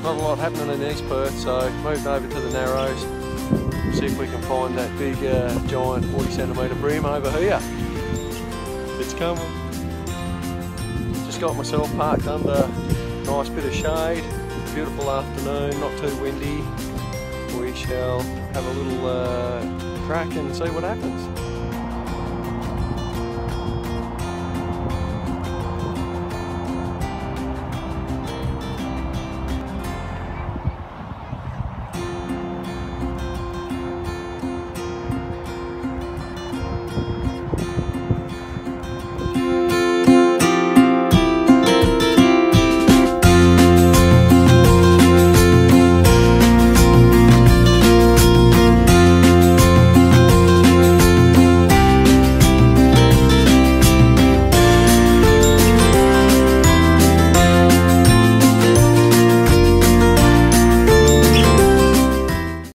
not a lot happening in East Perth, so moved over to the Narrows. See if we can find that big giant 40 centimetre bream over here. It's coming. Just got myself parked under a nice bit of shade. Beautiful afternoon, not too windy. We shall have a little crack and see what happens.